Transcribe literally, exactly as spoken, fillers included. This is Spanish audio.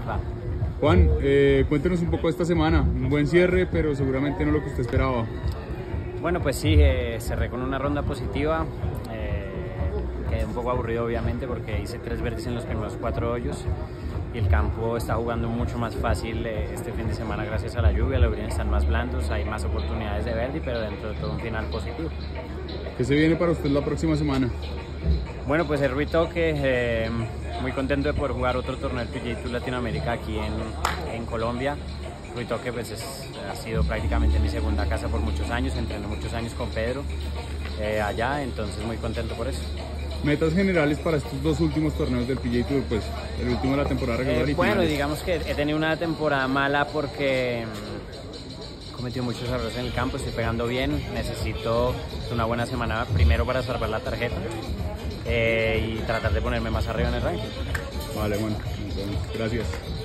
Claro. Juan, eh, cuéntenos un poco de esta semana. Un buen cierre, pero seguramente no lo que usted esperaba. Bueno, pues sí, eh, cerré con una ronda positiva. Eh, quedé un poco aburrido, obviamente, porque hice tres verdes en los primeros cuatro hoyos. Y el campo está jugando mucho más fácil eh, este fin de semana gracias a la lluvia. Los greens están más blandos, hay más oportunidades de birdie, pero dentro de todo un final positivo. ¿Qué se viene para usted la próxima semana? Bueno, pues el Ruitoque, eh, muy contento de poder jugar otro torneo del P G A Tour Latinoamérica aquí en, en Colombia. Ruitoque pues es, ha sido prácticamente mi segunda casa por muchos años, entrené muchos años con Pedro eh, allá, entonces muy contento por eso. Metas generales para estos dos últimos torneos del P G A Tour, pues el último de la temporada regular Eh, y bueno, finales. digamos que he tenido una temporada mala porque he cometido muchos errores en el campo, estoy pegando bien, necesito una buena semana primero para salvar la tarjeta eh, y tratar de ponerme más arriba en el ranking. Vale, bueno, entonces, gracias.